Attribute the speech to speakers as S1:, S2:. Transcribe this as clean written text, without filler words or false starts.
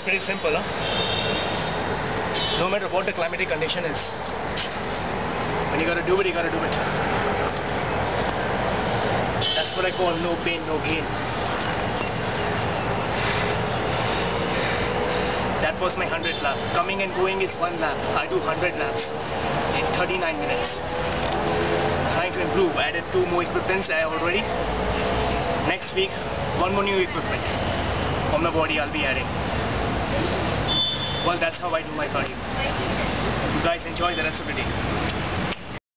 S1: pretty simple, huh? No matter what the climatic condition is, when you gotta do it, you gotta do it. That's what I call no pain, no gain. That was my 100th lap. Coming and going is 1 lap. I do 100 laps in 39 minutes. Trying to improve. I added 2 more equipments already. Next week, 1 more new equipment on my body I'll be adding. Well, that's how I do my cardio. You guys enjoy the rest of the day.